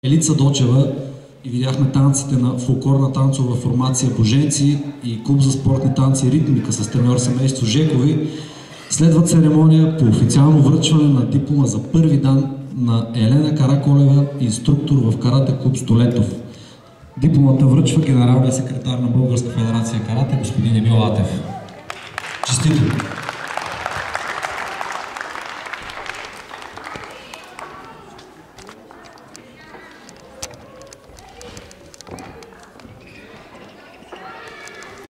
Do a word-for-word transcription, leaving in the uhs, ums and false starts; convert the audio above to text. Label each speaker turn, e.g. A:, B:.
A: Елица Дочева и видяхме танците на фолклорна танцова формация Боженци и клуб за спортни танци Ритмика с треньор семейство Жекови. Следва церемония по официално връчване на диплома за първи дан на Елена Караколева, инструктор в карате клуб Столетов. Дипломата връчва генералният секретар на Българска федерация карате господин Емил Атев. Честито!